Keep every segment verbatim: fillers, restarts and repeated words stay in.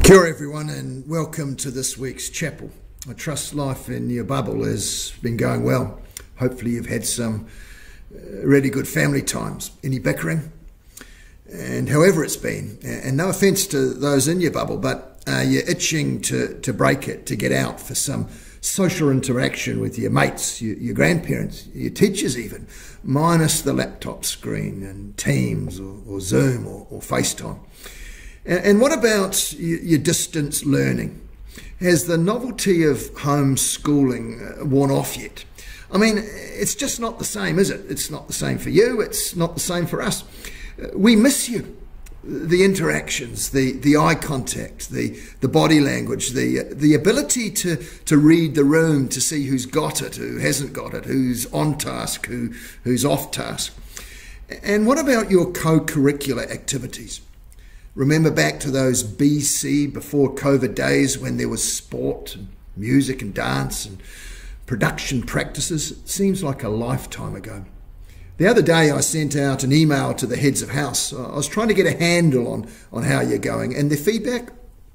Kia ora everyone, and welcome to this week's chapel. I trust life in your bubble has been going well. Hopefully you've had some uh, really good family times. Any bickering? And however it's been, and no offence to those in your bubble, but uh, you're itching to, to break it, to get out for some social interaction with your mates, your, your grandparents, your teachers even, minus the laptop screen and Teams or, or Zoom or, or FaceTime. And, and what about your, your distance learning? Has the novelty of homeschooling uh, worn off yet? I mean, it's just not the same, is it? It's not the same for you, it's not the same for us. Uh, we miss you. The interactions, the, the eye contact, the, the body language, the, the ability to, to read the room, to see who's got it, who hasn't got it, who's on task, who, who's off task. And what about your co-curricular activities? Remember back to those B C, before COVID days, when there was sport and music and dance and production practices? It seems like a lifetime ago. The other day I sent out an email to the heads of house. I was trying to get a handle on, on how you're going, and the feedback,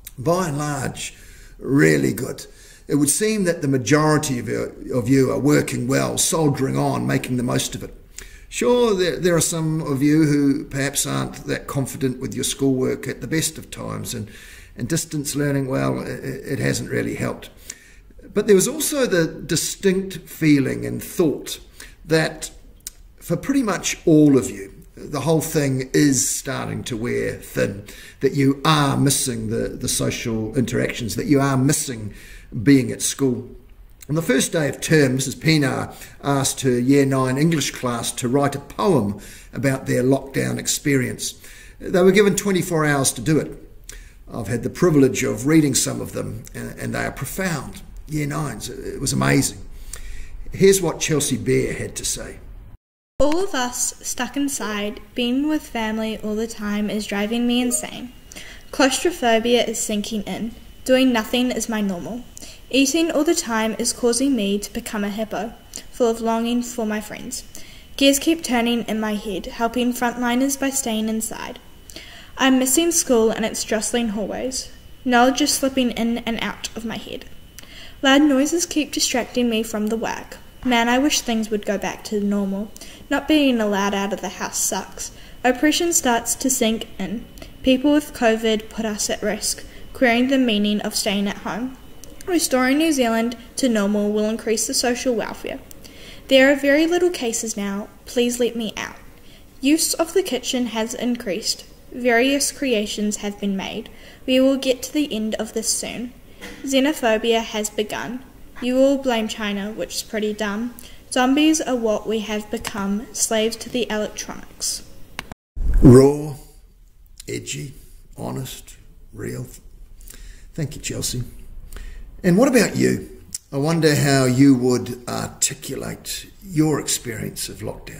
by and large, really good. It would seem that the majority of you, of you are working well, soldiering on, making the most of it. Sure, there, there are some of you who perhaps aren't that confident with your schoolwork at the best of times, and, and distance learning, well, it, it hasn't really helped. But there was also the distinct feeling and thought that for pretty much all of you, the whole thing is starting to wear thin, that you are missing the, the social interactions, that you are missing being at school. On the first day of term, Missus Pienaar asked her Year nine English class to write a poem about their lockdown experience. They were given twenty-four hours to do it. I've had the privilege of reading some of them, and they are profound. Year nines, it was amazing. Here's what Chelsea Bear had to say. All of us stuck inside, being with family all the time is driving me insane. Claustrophobia is sinking in. Doing nothing is my normal. Eating all the time is causing me to become a hippo, full of longing for my friends. Gears keep turning in my head, helping frontliners by staying inside. I'm missing school and its jostling hallways. Knowledge is slipping in and out of my head. Loud noises keep distracting me from the work. Man, I wish things would go back to normal. Not being allowed out of the house sucks. Oppression starts to sink in. People with COVID put us at risk, querying the meaning of staying at home. Restoring New Zealand to normal will increase the social welfare. There are very little cases now. Please let me out. Use of the kitchen has increased. Various creations have been made. We will get to the end of this soon. Xenophobia has begun. You will blame China, which is pretty dumb. Zombies are what we have become, slaves to the electronics. Raw, edgy, honest, real. Thank you, Chelsea. And what about you? I wonder how you would articulate your experience of lockdown.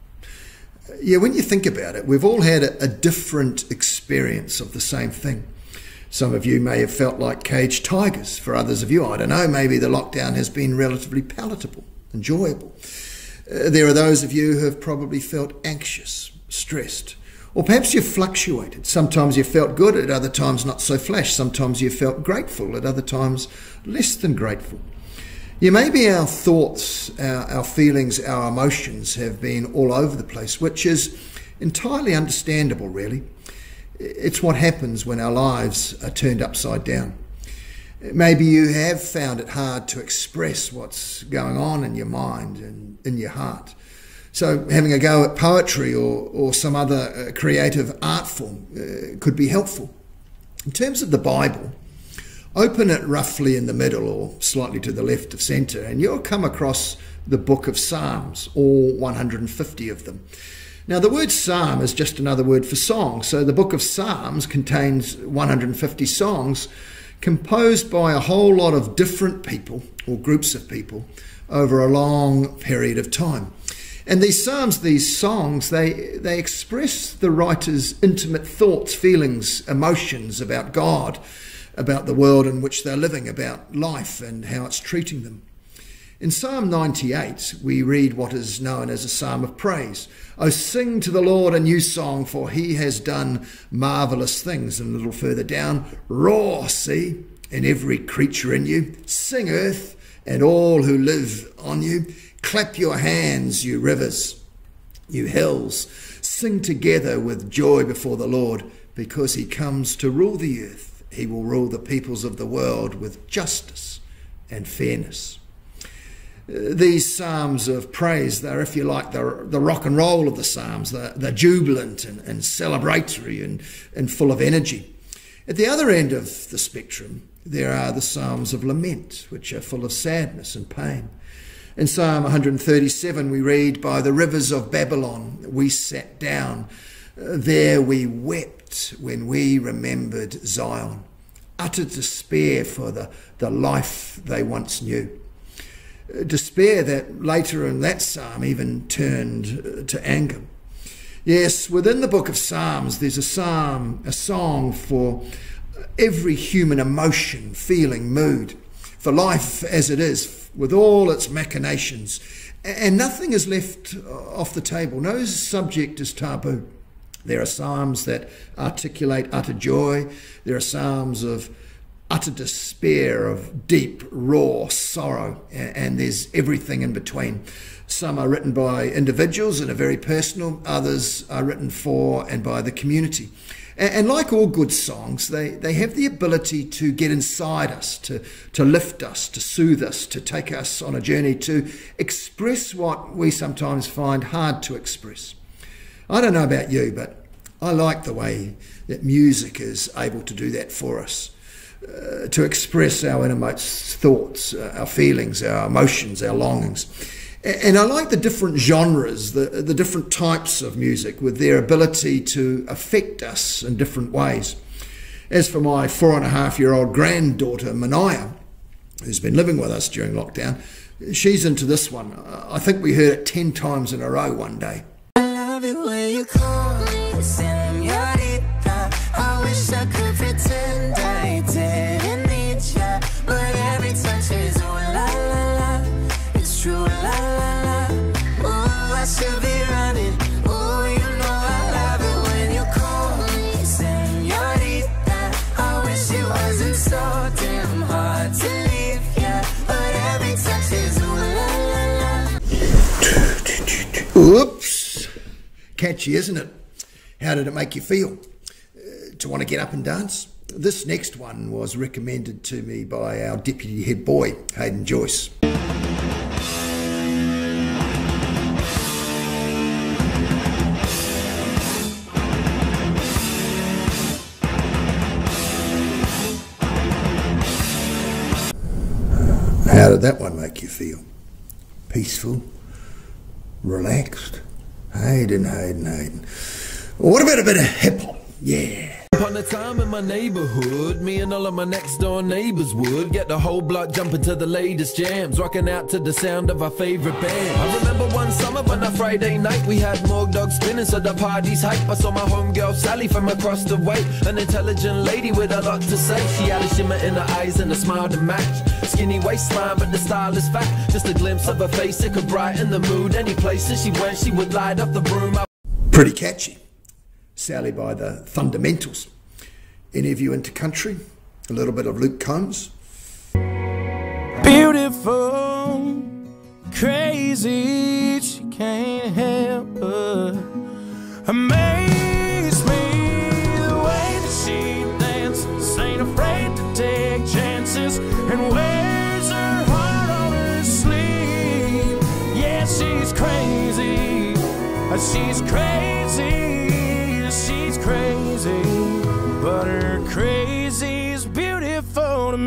Yeah, when you think about it, we've all had a, a different experience of the same thing. Some of you may have felt like caged tigers. For others of you, I don't know, maybe the lockdown has been relatively palatable, enjoyable. Uh, there are those of you who have probably felt anxious, stressed, or perhaps you've fluctuated. Sometimes you felt good, at other times not so flash. Sometimes you felt grateful, at other times less than grateful. Yeah, maybe our thoughts, our, our feelings, our emotions have been all over the place, which is entirely understandable, really. It's what happens when our lives are turned upside down. Maybe you have found it hard to express what's going on in your mind and in your heart. So having a go at poetry or, or some other uh, creative art form uh, could be helpful. In terms of the Bible, open it roughly in the middle or slightly to the left of centre, and you'll come across the book of Psalms, all one hundred fifty of them. Now, the word psalm is just another word for song. So the book of Psalms contains one hundred fifty songs composed by a whole lot of different people or groups of people over a long period of time. And these psalms, these songs, they, they express the writer's intimate thoughts, feelings, emotions about God, about the world in which they're living, about life and how it's treating them. In Psalm ninety-eight, we read what is known as a psalm of praise. "Oh, sing to the Lord a new song, for he has done marvellous things." And a little further down, "Roar, sea, and every creature in you. Sing, earth, and all who live on you. Clap your hands, you rivers, you hills. Sing together with joy before the Lord, because he comes to rule the earth. He will rule the peoples of the world with justice and fairness." These psalms of praise, they're, if you like, the, the rock and roll of the psalms. They're, they're jubilant and, and celebratory and, and full of energy. At the other end of the spectrum, there are the psalms of lament, which are full of sadness and pain. In Psalm one thirty-seven, we read, "By the rivers of Babylon we sat down. There we wept when we remembered Zion. Utter despair for the, the life they once knew." Despair that later in that psalm even turned to anger. Yes, within the book of Psalms, there's a psalm, a song for every human emotion, feeling, mood, for life as it is, with all its machinations. And nothing is left off the table. No subject is taboo. There are psalms that articulate utter joy. There are psalms of utter despair, of deep, raw sorrow, and there's everything in between. Some are written by individuals and are very personal. Others are written for and by the community. And like all good songs, they, they have the ability to get inside us, to, to lift us, to soothe us, to take us on a journey, to express what we sometimes find hard to express. I don't know about you, but I like the way that music is able to do that for us. Uh, to express our innermost thoughts, uh, our feelings, our emotions, our longings. And, and I like the different genres, the, the different types of music with their ability to affect us in different ways. As for my four and a half year old granddaughter, Mania, who's been living with us during lockdown, she's into this one. I think we heard it ten times in a row one day. I love it when you call me señorita. I wish I could pretend I didn't need ya, but every touch is ooh la la la. It's true la la la. Ooh, I should be running. Ooh, you know I love it when you call me señorita. I wish it wasn't so damn hard to leave ya, but every touch is ooh la la la. Oops. Catchy, isn't it? How did it make you feel? Uh, to want to get up and dance? This next one was recommended to me by our deputy head boy, Hayden Joyce. How did that one make you feel? Peaceful? Relaxed? Hayden, Hayden, Hayden. Well, what about a bit of hip-hop? Yeah. Upon a time in my neighborhood, me and all of my next door neighbors would get the whole block jumping to the latest jams, rocking out to the sound of our favorite band. I remember one summer on a Friday night, we had Morg Dog spinning so the party's hype. I saw my homegirl Sally from across the way, an intelligent lady with a lot to say. She had a shimmer in her eyes and a smile to match. Skinny waistline but the style is fat. Just a glimpse of her face, it could brighten the mood. Any places she went, she would light up the room. Pretty catchy. Sally by the Fundamentals. Any of you into country? A little bit of Luke Combs. Beautiful, crazy, she can't help but amaze me. The way that she dances, ain't afraid to take chances, and wears her heart on her sleeve. Yeah, she's crazy, she's crazy, she's crazy, but her crazy's beautiful to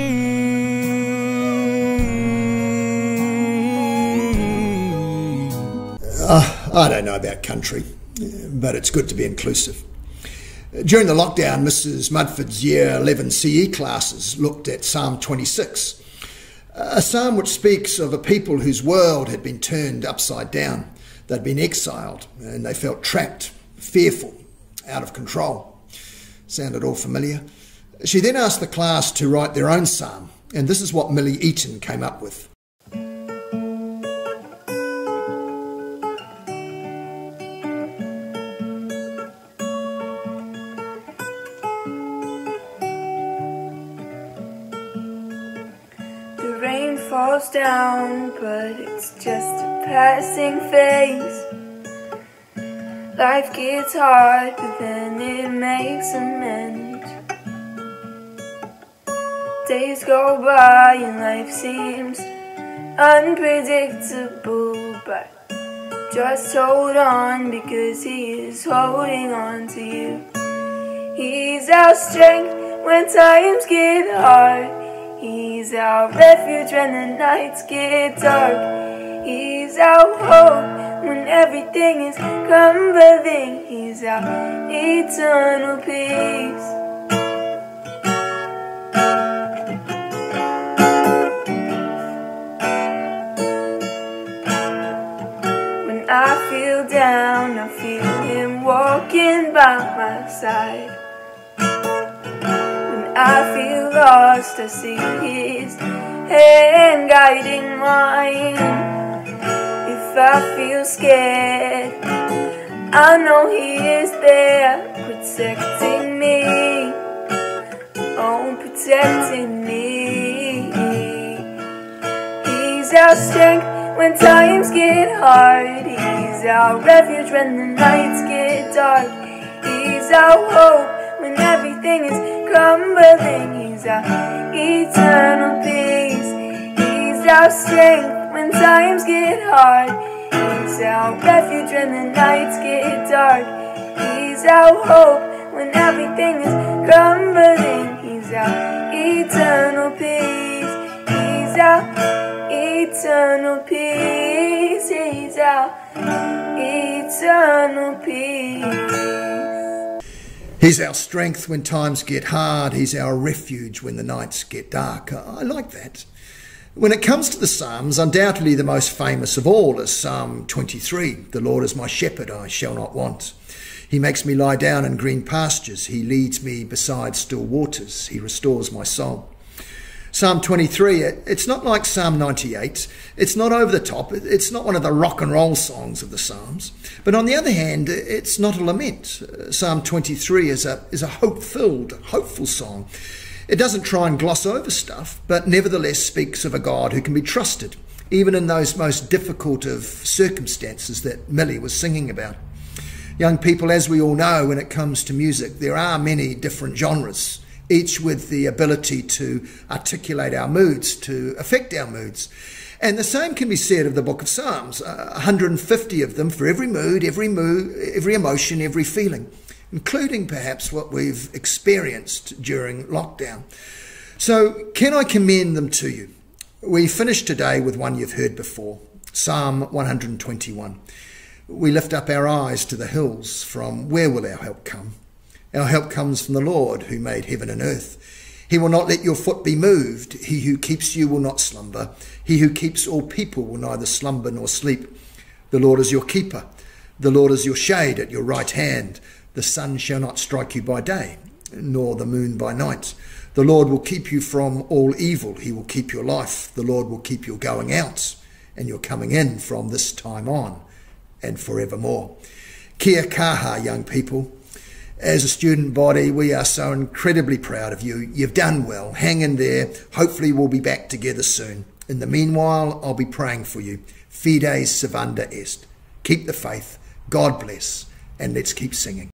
me. Uh, I don't know about country, but it's good to be inclusive. During the lockdown, Missus Mudford's Year eleven C E classes looked at Psalm twenty-six, a psalm which speaks of a people whose world had been turned upside down. They'd been exiled and they felt trapped, fearful, out of control. Sounded all familiar. She then asked the class to write their own psalm, and this is what Millie Eaton came up with. falls down, but it's just a passing phase. Life gets hard, but then it makes amends. Days go by and life seems unpredictable, but just hold on, because he is holding on to you. He's our strength when times get hard. He's our refuge when the nights get dark. He's our hope when everything is crumbling. He's our eternal peace. When I feel down, I feel him walking by my side. I feel lost, I see his hand guiding mine. If I feel scared, I know he is there, protecting me. Oh, protecting me. He's our strength when times get hard. He's our refuge when the nights get dark. He's our hope when everything is crumbling. He's our eternal peace. He's our strength when times get hard. He's our refuge when the nights get dark. He's our hope when everything is crumbling. He's our eternal peace. He's our eternal peace. He's our eternal peace. He's our strength when times get hard. He's our refuge when the nights get dark. I like that. When it comes to the Psalms, undoubtedly the most famous of all is Psalm twenty-three. The Lord is my shepherd, I shall not want. He makes me lie down in green pastures. He leads me beside still waters. He restores my soul. Psalm twenty-three, it's not like Psalm ninety-eight. It's not over the top. It's not one of the rock and roll songs of the Psalms. But on the other hand, it's not a lament. Psalm twenty-three is a, is a hope-filled, hopeful song. It doesn't try and gloss over stuff, but nevertheless speaks of a God who can be trusted, even in those most difficult of circumstances that Millie was singing about. Young people, as we all know, when it comes to music, there are many different genres, each with the ability to articulate our moods, to affect our moods. And the same can be said of the book of Psalms, uh, one hundred fifty of them for every mood, every mood, every emotion, every feeling, including perhaps what we've experienced during lockdown. So can I commend them to you? We finish today with one you've heard before, Psalm one hundred twenty-one. We lift up our eyes to the hills. From where will our help come? Our help comes from the Lord who made heaven and earth. He will not let your foot be moved. He who keeps you will not slumber. He who keeps all people will neither slumber nor sleep. The Lord is your keeper. The Lord is your shade at your right hand. The sun shall not strike you by day, nor the moon by night. The Lord will keep you from all evil. He will keep your life. The Lord will keep your going out and your coming in from this time on and forevermore. Kia kaha, young people. As a student body, we are so incredibly proud of you. You've done well. Hang in there. Hopefully we'll be back together soon. In the meanwhile, I'll be praying for you. Fides servanda est. Keep the faith. God bless. And let's keep singing.